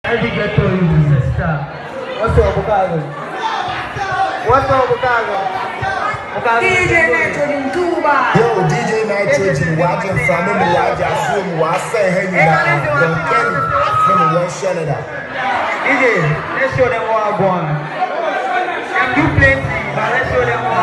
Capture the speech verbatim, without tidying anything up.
Every ghetto is a sister. What's up, Bukago? What's up, Bukago? D J Nitrogen Dubai. Yo, D J Nitrogen, watching from him, watching from what say, hey, you know, don't get it. From one shell of that. D J, let's show them what I want. Them do plenty, but let's show them what